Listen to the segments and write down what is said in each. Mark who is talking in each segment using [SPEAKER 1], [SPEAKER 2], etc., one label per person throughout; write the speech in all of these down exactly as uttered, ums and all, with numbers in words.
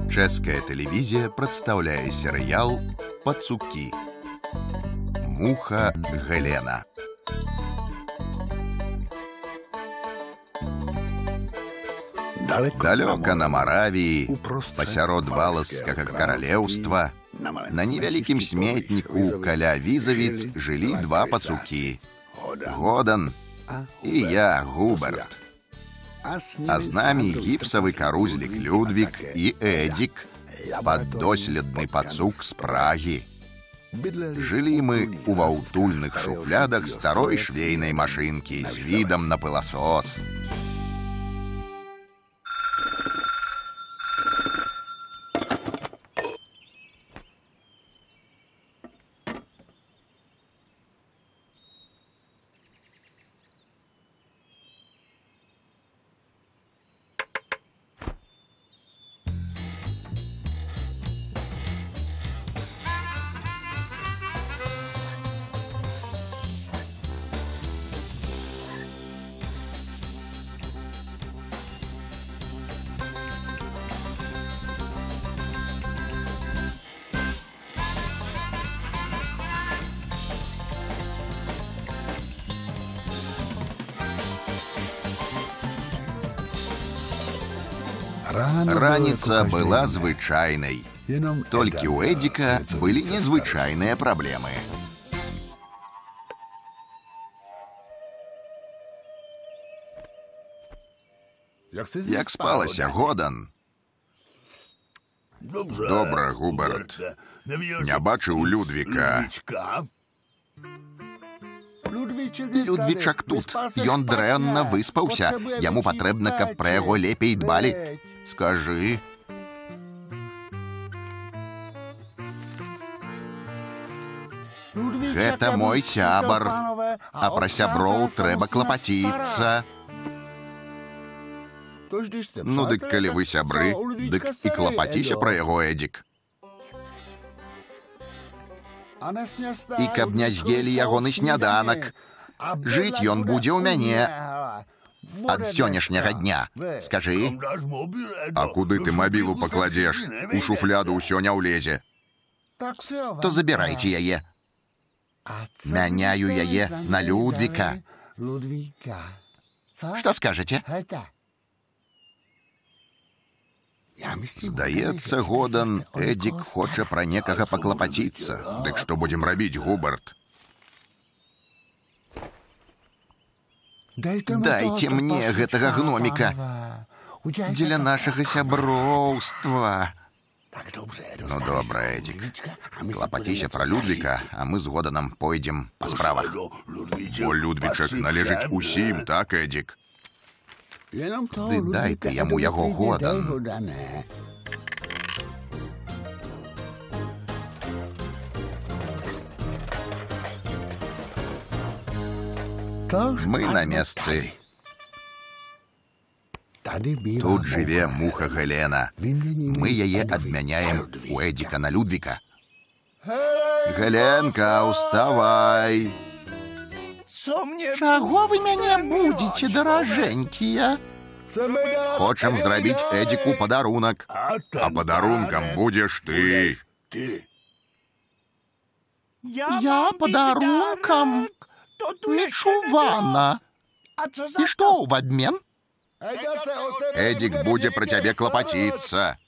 [SPEAKER 1] Чэшская тэлевізія прадстаўляе серыял «Пацукі». Муха Гелена. Далёка на Маравіі, пасярод валасскага каралеўства, на невялікім сметніку каля Візавіц жылі два пацукі — Годан і я, Губерт. А з намі гіпсавы карузлік Людвік і Эдзік, паддоследны пацук з Прагі. Жылі мы ў ваўтульных шуфлядах старой швейнай машынкі з відам на пыласос. Раніца была звычайнай. Толькі ў Эдзіка былі незвычайныя праблемы. Як спалася, Годан? Добра, Губерт. Не бачыў Людвіка. Людвічак тут. Ён дрэнна выспаўся. Яму патрэбна, каб пра яго лепей дбалі. Скажы. Гэта мой сябар, а пра сяброў трэба клапаціцца. Ну, дык калі вы сябры, дык і клапаціся пра яго, Эдзік. І каб не з'елі ягоны сняданак. Жыць ён будзе ў мяне ад сённяшняга дня. Скажы. А куды ты мабілу пакладзеш? У шуфляду ўсё не ўлезе. То забірайце яе. Мяняю яе на Людвіка. Што скажаце? Здаецца, Годан, Эдзік хоча пра некага паклапаціцца. Дык што будзем рабіць, Губерт? Дайце мне гэтага гноміка. Дзеля нашага сяброўства. Ну, добра, Эдзік. Клапаціся пра Людвіка, а мы з Годанам пойдзем па справах. Бо Людвічак належыць усім, так, Эдзік? Ды дай ты яму яго, Годан. Мы на месцы. Тут жыве муха Гелена. Мы яе адмяняем у Эдзіка на Людвіка. Геленка, уставай. Чаго вы мяне будзеце, даражэнькія? Хочам зрабіць Эдзіку падарунак. А падарункам будзеш ты. Я падарункам? Нечувана. І што ў абмен? Эдзік будзе пра цябе клапаціцца.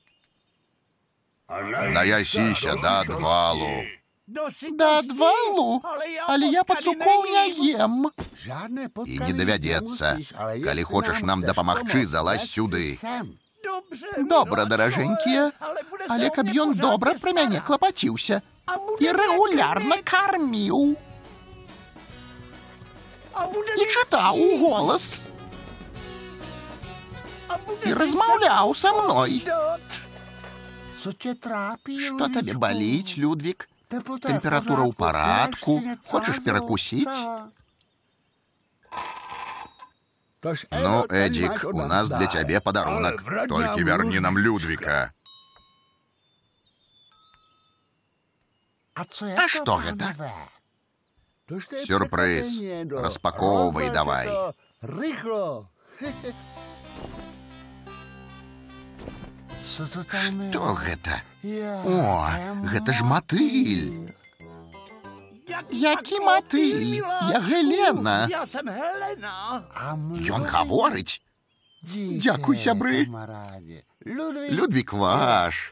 [SPEAKER 1] Наясіся да адвалу. Да адвалу? Але я пацукоў не ем. І не давядзецца. Калі хочаш нам дапамагчы, залазь сюды. Добра, даражэнькія. Але каб ён добра пра мяне клапаціўся і рэгулярна карміў. І чытаў голас. І размаўляў са мной. Што табе баліць, Людвік? Тэмпература ў парадку. Хочаш перакусіць? Ну, Эдзік, у нас для цябе падарунак. Толькі вярні нам Людвіка. А што гэта? Сюрпрыз. Распаковывай давай. Што гэта? О, гэта ж матыль. Які матыль? Я Гелена. Ён гаворыць. Дзякуй, сябры. Людвік ваш.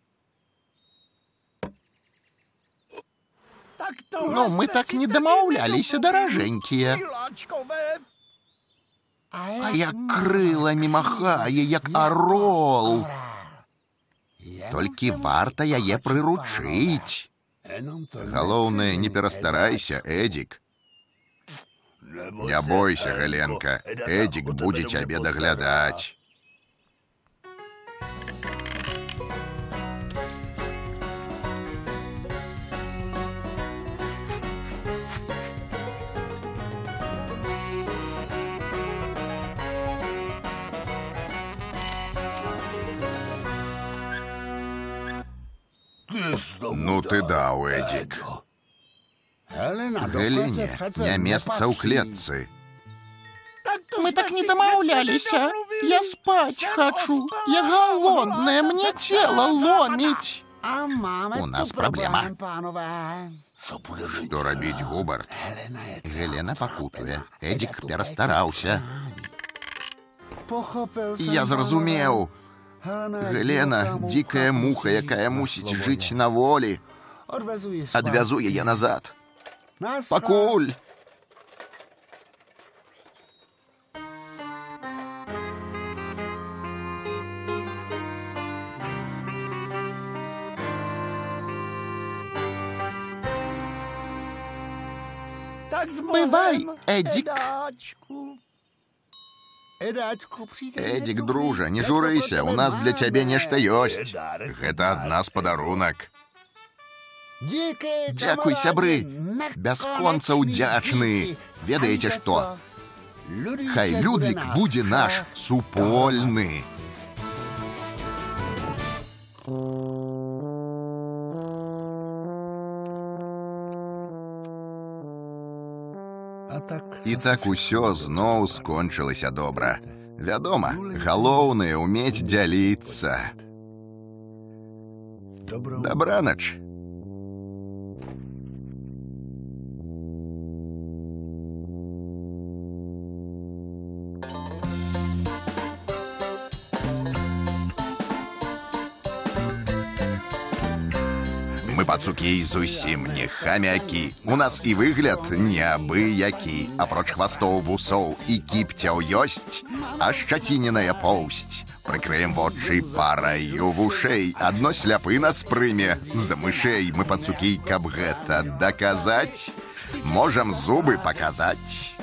[SPEAKER 1] Ну, мы так не дамаўляліся, даражэнькія. А як крыламі махае, як арол. Толькі варта яе прыручыць. Галоўнае, не перастарайся, Эдзік. Не бойся, Галенка, Эдзік будзе цябе даглядаць. Ну ты даў, Эдзік. Галене не месца ў клетцы.
[SPEAKER 2] Мы так не дамаўляліся. Я спаць хачу. Я голодная, мне цела ломіць.
[SPEAKER 1] У нас праблема. Што рабіць, Губарт? Гелена пакутуе. Эдзік перастараўся. Я зразумеў. Гелена — дзікая муха, якая мусіць жыць на волі. Адвязу яе назад. Пакуль.
[SPEAKER 2] Бывай, Эдзік.
[SPEAKER 1] Эдзік, дружа, не журыся, у нас для цябе нешта ёсць. Гэта ад нас падарунак. Дзякуй, сябры, бясконца ўдзячны. Ведаеце што? Хай Людвік будзе наш супольны. І так усё зноў скончылася добра. Вядома, галоўнае ўмець дзяліцца. Дабранач. Мы пацукі зусім не хамякі. У нас і выгляд неабыякі. Апроч хвастоў, вусоў і кіпцяў ёсць ашчаціненая поўсць. Прыкрыем вочы параю вушэй. Адно сляпы нас прыме за мышэй. Мы пацукі, каб гэта даказаць, можам зубы паказаць.